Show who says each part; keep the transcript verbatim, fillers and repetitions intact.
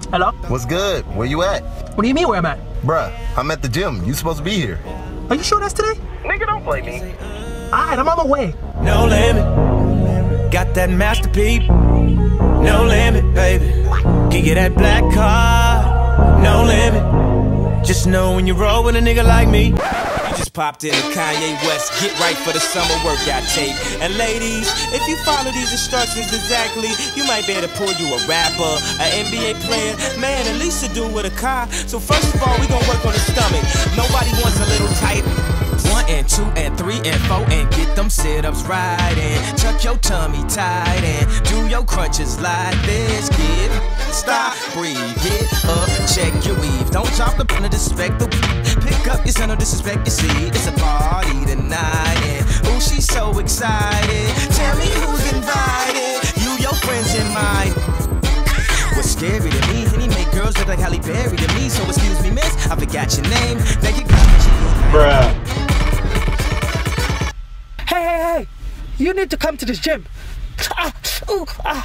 Speaker 1: Hello?
Speaker 2: What's good? Where you at?
Speaker 1: What do you mean where I'm at?
Speaker 2: Bruh, I'm at the gym. You supposed to be here.
Speaker 1: Are you sure that's today?
Speaker 2: Nigga, don't play me.
Speaker 1: Alright, I'm on my way.
Speaker 3: No limit. Got that masterpiece. No limit, baby. Can get that black card. No limit. Just know when you roll with a nigga like me. You just popped in the Kanye West Get Right for the Summer workout tape. And ladies, if you follow these instructions exactly, you might be able to pull you a rapper, an N B A player, man, at least a dude with a car. So first of all, we gonna work on the stomach. Nobody wants a little tight. One and two and three and four and get them sit-ups right and tuck your tummy tight and do your crunches like this. Get stop, breathe, get up, check your weave. Don't drop the pen of disrespect. The pick up your son of disrespect. You see, it's a party tonight and ooh, she's so excited. Tell me who's invited. You, your friends, and mine. What's scary to me? He make girls look like Halle Berry to me. So excuse me, miss, I forgot your name. Thank you,
Speaker 4: bruh.
Speaker 1: Hey, hey, hey! You need to come to this gym. Ah, ooh, ah.